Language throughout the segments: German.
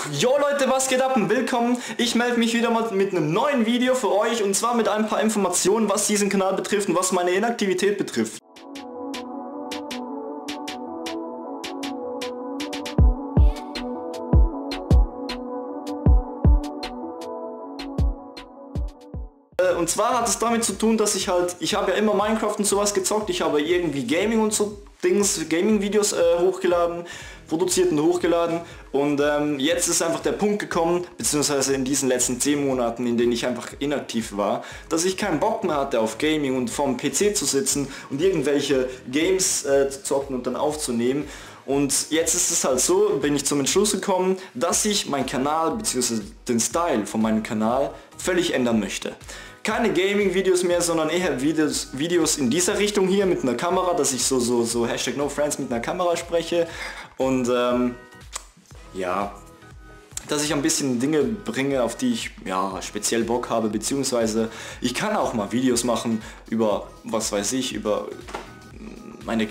Jo Leute, was geht ab und willkommen. Ich melde mich wieder mal mit einem neuen Video für euch und zwar mit ein paar Informationen, was diesen Kanal betrifft und was meine Inaktivität betrifft. Und zwar hat es damit zu tun, dass ich habe ja immer Minecraft und sowas gezockt, ich habe irgendwie Gaming und so Gaming-Videos hochgeladen, produziert und hochgeladen und jetzt ist einfach der Punkt gekommen, beziehungsweise in diesen letzten 10 Monaten, in denen ich einfach inaktiv war, dass ich keinen Bock mehr hatte auf Gaming und vorm PC zu sitzen und irgendwelche Games zu zocken und dann aufzunehmen. Und jetzt ist es halt so, bin ich zum Entschluss gekommen, dass ich meinen Kanal bzw. den Style von meinem Kanal völlig ändern möchte. Keine Gaming-Videos mehr, sondern eher Videos in dieser Richtung hier mit einer Kamera, dass ich so Hashtag #NoFriends mit einer Kamera spreche und ja, dass ich ein bisschen Dinge bringe, auf die ich ja speziell Bock habe, beziehungsweise ich kann auch mal Videos machen über, was weiß ich, über meine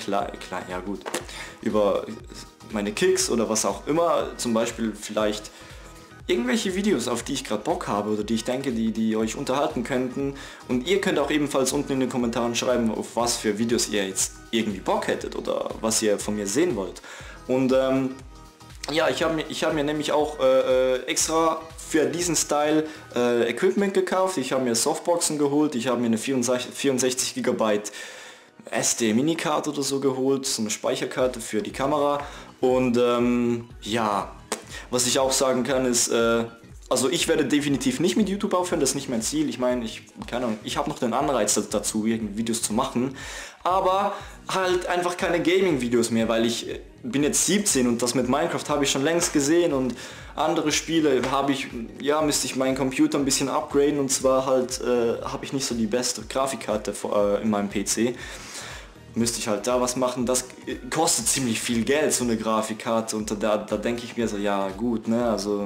über meine Kicks oder was auch immer, zum Beispiel vielleicht irgendwelche Videos, auf die ich gerade Bock habe oder die ich denke, die euch unterhalten könnten, und ihr könnt auch ebenfalls unten in den Kommentaren schreiben, auf was für Videos ihr jetzt irgendwie Bock hättet oder was ihr von mir sehen wollt. Und ja, ich hab mir nämlich auch extra für diesen Style Equipment gekauft. Ich habe mir Softboxen geholt, ich habe mir eine 64 GB SD Minicard oder so geholt, so eine Speicherkarte für die Kamera. Und ja, was ich auch sagen kann ist, also ich werde definitiv nicht mit YouTube aufhören, das ist nicht mein Ziel. Ich meine, ich habe noch den Anreiz dazu, irgendwie Videos zu machen, aber halt einfach keine Gaming-Videos mehr, weil ich bin jetzt 17 und das mit Minecraft habe ich schon längst gesehen, und andere Spiele müsste ich meinen Computer ein bisschen upgraden, und zwar halt habe ich nicht so die beste Grafikkarte in meinem PC. Müsste ich halt da was machen, das kostet ziemlich viel Geld, so eine Grafikkarte, und da denke ich mir so, ja gut, ne, also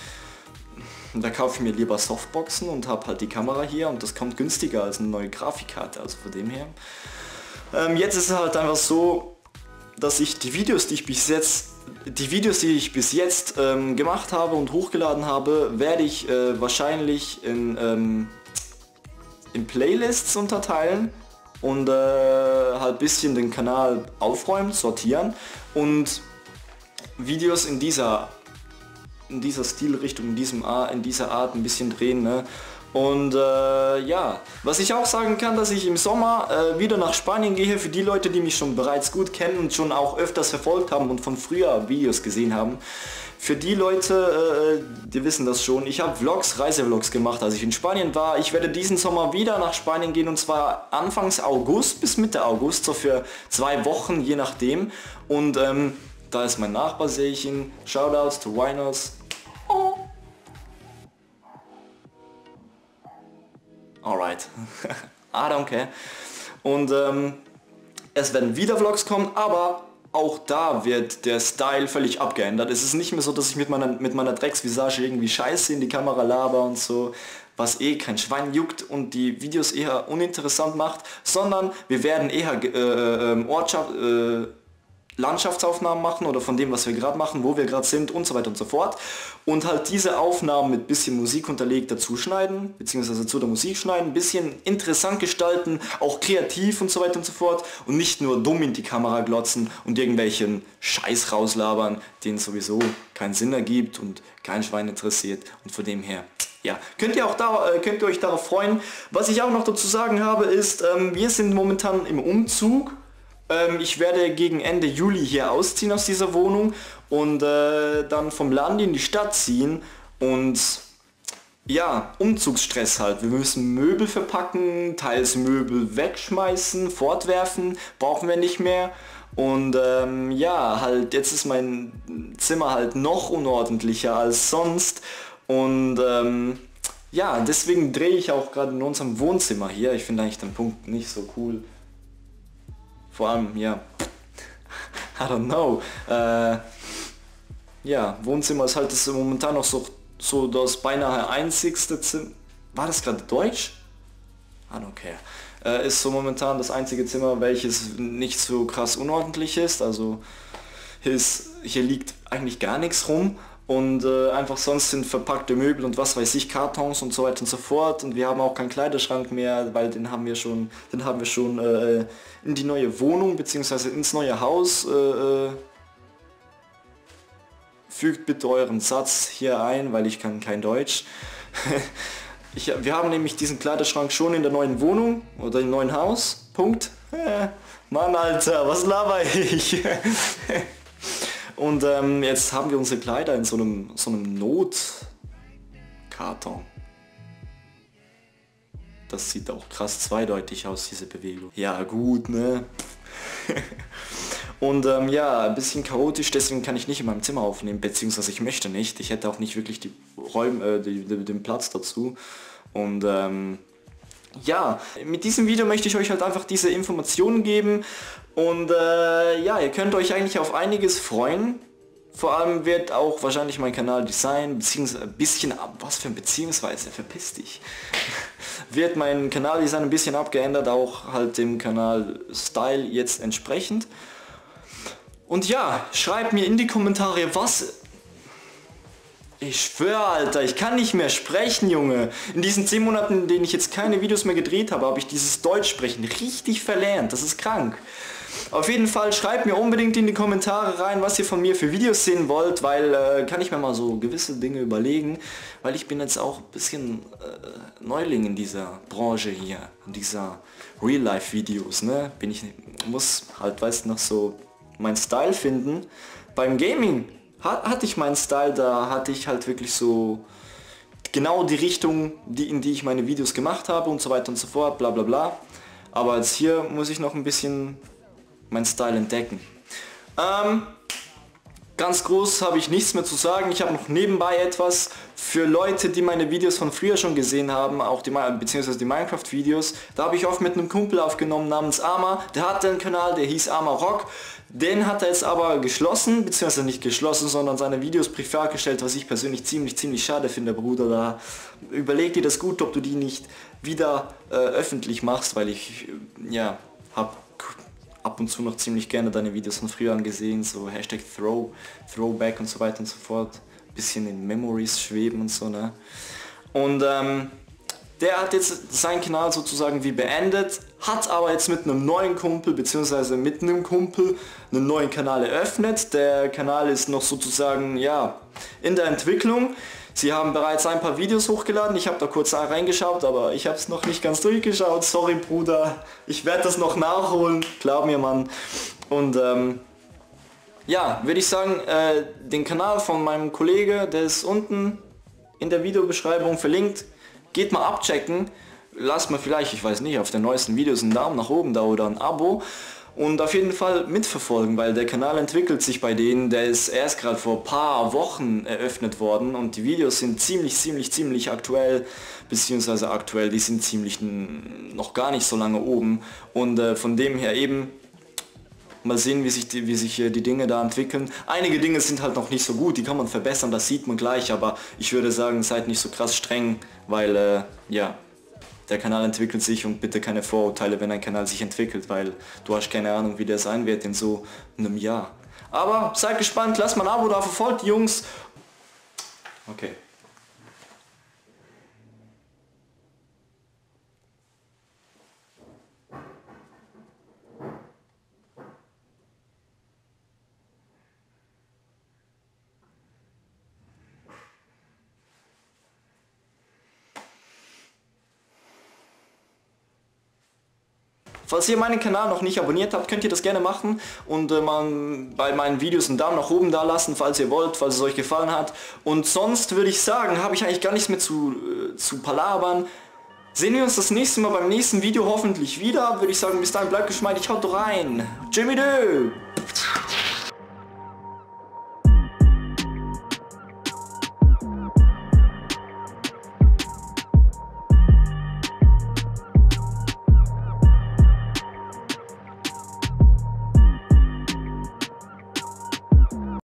da kaufe ich mir lieber Softboxen und habe halt die Kamera hier, und das kommt günstiger als eine neue Grafikkarte, also von dem her. Jetzt ist es halt einfach so, dass ich die Videos, die ich bis jetzt gemacht habe und hochgeladen habe, werde ich wahrscheinlich in Playlists unterteilen und halt bisschen den Kanal aufräumen, sortieren und Videos in dieser Stilrichtung, in dieser Art ein bisschen drehen, ne? Und ja, was ich auch sagen kann, dass ich im Sommer wieder nach Spanien gehe, für die Leute, die mich schon bereits gut kennen und schon auch öfters verfolgt haben und von früher Videos gesehen haben. Für die Leute, die wissen das schon, ich habe Reisevlogs gemacht, als ich in Spanien war. Ich werde diesen Sommer wieder nach Spanien gehen, und zwar Anfangs August bis Mitte August, so für 2 Wochen, je nachdem. Und da ist mein Nachbar, sehe ich ihn. Shoutouts to Winos. Oh. Alright. I don't care. Und es werden wieder Vlogs kommen, aber auch da wird der Style völlig abgeändert. Es ist nicht mehr so, dass ich mit meiner Drecksvisage irgendwie Scheiße in die Kamera laber und so, was eh kein Schwein juckt und die Videos eher uninteressant macht, sondern wir werden eher Landschaftsaufnahmen machen oder von dem, was wir gerade machen, wo wir gerade sind und so weiter und so fort. Und halt diese Aufnahmen mit bisschen Musik unterlegt dazu schneiden, beziehungsweise zu der Musik schneiden, bisschen interessant gestalten, auch kreativ und so weiter und so fort. Und nicht nur dumm in die Kamera glotzen und irgendwelchen Scheiß rauslabern, den sowieso keinen Sinn ergibt und kein Schwein interessiert. Und von dem her, ja, könnt ihr euch darauf freuen. Was ich auch noch dazu sagen habe ist, wir sind momentan im Umzug. Ich werde gegen Ende Juli hier ausziehen aus dieser Wohnung und dann vom Land in die Stadt ziehen, und ja, Umzugsstress halt. Wir müssen Möbel verpacken, teils Möbel wegschmeißen, fortwerfen, brauchen wir nicht mehr. Und ja, halt jetzt ist mein Zimmer halt noch unordentlicher als sonst, und ja, deswegen drehe ich auch gerade in unserem Wohnzimmer hier. Ich finde eigentlich den Punkt nicht so cool. Vor allem, ja, I don't know. Ja, Wohnzimmer ist halt momentan noch so das beinahe einzigste Zimmer. War das gerade Deutsch? I don't care. Ist so momentan das einzige Zimmer, welches nicht so krass unordentlich ist. Also hier liegt eigentlich gar nichts rum. Und einfach sonst sind verpackte Möbel und was weiß ich, Kartons und so weiter und so fort. Und wir haben auch keinen Kleiderschrank mehr, weil den haben wir schon in die neue Wohnung bzw. ins neue Haus. Fügt bitte euren Satz hier ein, weil ich kann kein Deutsch. Wir haben nämlich diesen Kleiderschrank schon in der neuen Wohnung oder im neuen Haus. Punkt. Mann, Alter, was laber ich? Und jetzt haben wir unsere Kleider in so einem Notkarton. Das sieht auch krass zweideutig aus, diese Bewegung. Ja gut, ne? Und ja, ein bisschen chaotisch, deswegen kann ich nicht in meinem Zimmer aufnehmen, beziehungsweise ich möchte nicht. Ich hätte auch nicht wirklich die Räume, den Platz dazu. Und ja, mit diesem Video möchte ich euch halt einfach diese Informationen geben. Und ja, ihr könnt euch eigentlich auf einiges freuen. Vor allem wird auch wahrscheinlich mein Kanal Design, beziehungsweise ein bisschen, was für ein beziehungsweise, verpiss dich. Wird mein Kanaldesign ein bisschen abgeändert, auch halt dem Kanal Style jetzt entsprechend. Und ja, schreibt mir in die Kommentare, was... Ich schwöre, Alter, ich kann nicht mehr sprechen, Junge. In diesen 10 Monaten, in denen ich jetzt keine Videos mehr gedreht habe, habe ich dieses Deutschsprechen richtig verlernt. Das ist krank. Auf jeden Fall schreibt mir unbedingt in die Kommentare rein, was ihr von mir für Videos sehen wollt, weil kann ich mir mal so gewisse Dinge überlegen, weil ich bin jetzt auch ein bisschen Neuling in dieser Branche hier, in dieser Real-Life-Videos, ne? Muss halt, weißt du, noch so meinen Style finden. Beim Gaming hatte ich meinen Style, da hatte ich halt wirklich so genau die Richtung, in die ich meine Videos gemacht habe und so weiter und so fort, bla bla bla. Aber jetzt hier muss ich noch ein bisschen meinen Style entdecken. Ganz groß habe ich nichts mehr zu sagen. Ich habe noch nebenbei etwas für Leute, die meine Videos von früher schon gesehen haben, auch beziehungsweise die Minecraft-Videos. Da habe ich oft mit einem Kumpel aufgenommen namens Arma. Der hatte einen Kanal, der hieß Arma Rock. Den hat er jetzt aber geschlossen, beziehungsweise nicht geschlossen, sondern seine Videos privat gestellt, was ich persönlich ziemlich schade finde, Bruder. Da überleg dir das gut, ob du die nicht wieder öffentlich machst, weil ich ja habe ab und zu noch ziemlich gerne deine Videos von früher angesehen, so Hashtag Throwback und so weiter und so fort. Bisschen in Memories schweben und so, ne? Und der hat jetzt seinen Kanal sozusagen wie beendet, hat aber jetzt mit einem neuen Kumpel beziehungsweise mit einem Kumpel einen neuen Kanal eröffnet. Der Kanal ist noch sozusagen ja in der Entwicklung. Sie haben bereits ein paar Videos hochgeladen, ich habe da kurz reingeschaut, aber ich habe es noch nicht ganz durchgeschaut. Sorry Bruder, ich werde das noch nachholen, glaub mir Mann. Und ja, würde ich sagen, den Kanal von meinem Kollege, der ist unten in der Videobeschreibung verlinkt. Geht mal abchecken, lasst mal vielleicht, ich weiß nicht, auf den neuesten Videos einen Daumen nach oben da oder ein Abo und auf jeden Fall mitverfolgen, weil der Kanal entwickelt sich bei denen, der ist erst gerade vor ein paar Wochen eröffnet worden und die Videos sind ziemlich aktuell, beziehungsweise aktuell, die sind ziemlich noch gar nicht so lange oben und von dem her eben mal sehen, wie sich die Dinge da entwickeln. Einige Dinge sind halt noch nicht so gut, die kann man verbessern, das sieht man gleich, aber ich würde sagen, seid nicht so krass streng, weil ja, der Kanal entwickelt sich und bitte keine Vorurteile, wenn ein Kanal sich entwickelt, weil du hast keine Ahnung, wie der sein wird in so einem Jahr. Aber seid gespannt, lasst mal ein Abo da, verfolgt die Jungs. Okay. Falls ihr meinen Kanal noch nicht abonniert habt, könnt ihr das gerne machen und bei meinen Videos einen Daumen nach oben da lassen, falls ihr wollt, falls es euch gefallen hat. Und sonst würde ich sagen, habe ich eigentlich gar nichts mehr zu palabern. Sehen wir uns das nächste Mal beim nächsten Video hoffentlich wieder. Würde ich sagen, bis dahin bleibt geschmeidig, haut rein. Jimmy Dö!